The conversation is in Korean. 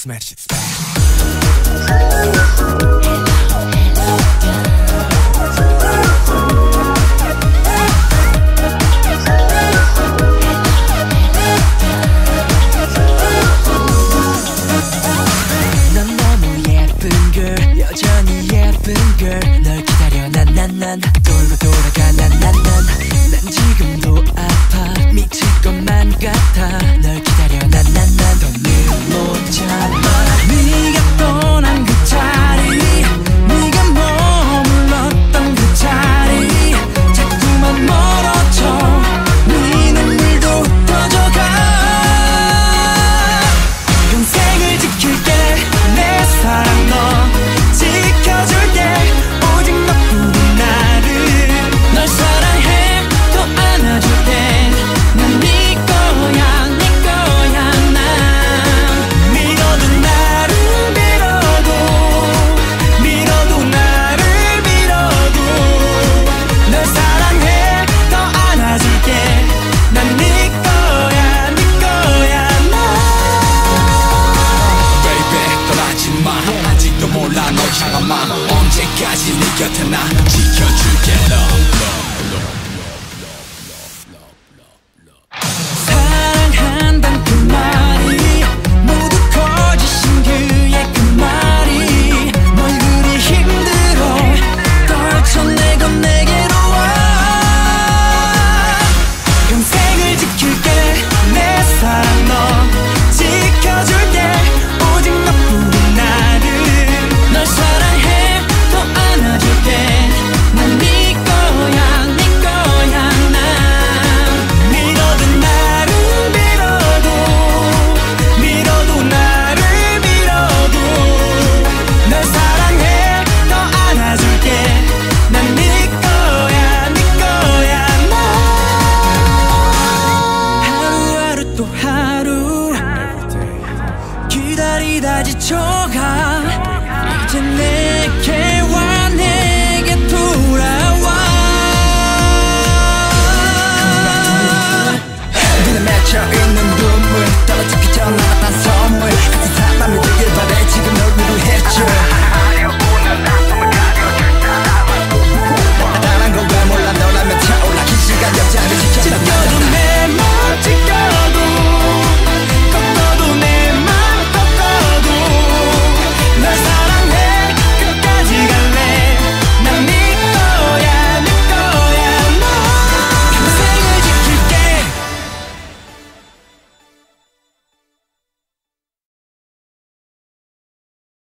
smash it back. 넌 너무 예쁜 girl, 여전히 예쁜 girl. 널 기다려 난 돌고 돌아가 난 지금도 아파 미칠 것만 같아. 널 기다려 난 더는 못 참아. 네가 떠난 그 자리, 네가 머물렀던 그 자리 자꾸만 멀어져. 네 눈물도 흩어져가. 평생을 지킬게 내 사랑 너 지켜줄게. 오직 너뿐인 나를 널 사랑해 또 안아줄게. 난 네 거야 네 거야. 난 밀어도 나를 밀어도 나를 밀어도 널 사랑해 더 안아줄게. 난 네 거야 네 거야. 난 Baby 떠나지 마. 아직도 몰라 널 향한 마음. 언제까지 네 곁에 나 지켜줄게. Love